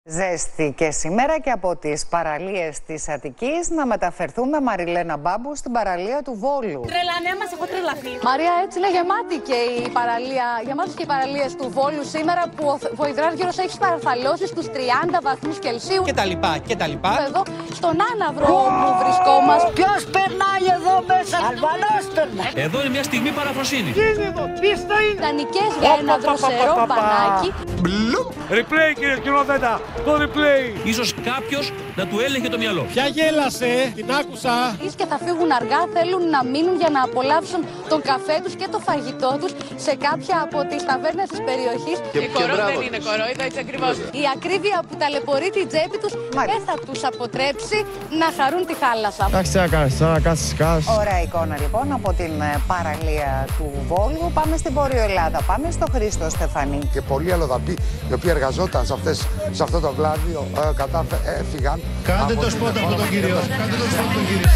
Ζέστη και σήμερα και από τις παραλίες της Αττικής να μεταφερθούμε, Μαριλένα Μπάμπου, στην παραλία του Βόλου. Τρελανέ μας, έχω τρελαθεί. Μαρία, έτσι είναι γεμάτη και η παραλία, γεμάτες και οι παραλίες του Βόλου σήμερα που ο υδράργυρος έχει παραφαλώσει στους 30 βαθμούς Κελσίου. Και τα λοιπά. Εδώ στον άναυρο που βρισκόμαστε. Ποιος περνάει εδώ μέσα, Αλβανός περνάει. Εδώ είναι μια στιγμή παραφροσύνη. Τι είναι εδώ, πίστα είναι. Ιδανικές για ένα δροσερό μπανάκι. Replay, κύριε σκηνοθέτα, το replay. Ίσως κάποιος να του έλεγε το μυαλό. Ποια γέλασε, την άκουσα. Και θα φύγουν αργά, θέλουν να μείνουν για να απολαύσουν τον καφέ τους και το φαγητό τους σε κάποια από τις ταβέρνες της περιοχής. Η κορό δεν είναι κορόιδο, έτσι ακριβώς. Η ακρίβεια που ταλαιπωρεί την τσέπη τους δεν θα τους αποτρέψει να χαρούν τη θάλασσα. Εντάξει, τι να κάνεις, να κάτσεις σκάς. Ωραία εικόνα λοιπόν από την παραλία του Βόλου. Πάμε στην Βόρειο Ελλάδα, πάμε στο Χρήστο Στεφανή. Και πολλοί αλλοδαποί οι οποίοι εργαζόταν σε αυτό το κλάδιο έφυγαν. Κάντε το σπότα από τον κύριο.